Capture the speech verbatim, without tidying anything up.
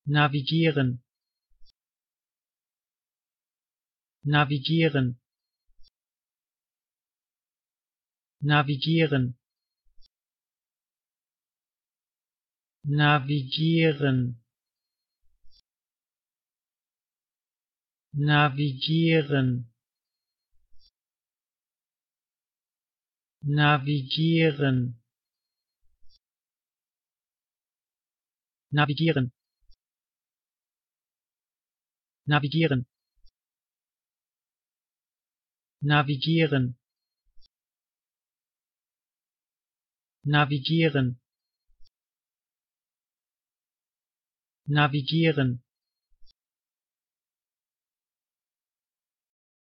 navigieren, navigieren, navigieren, navigieren, navigieren, navigieren, navigieren, navigieren, navigieren, navigieren, navigieren,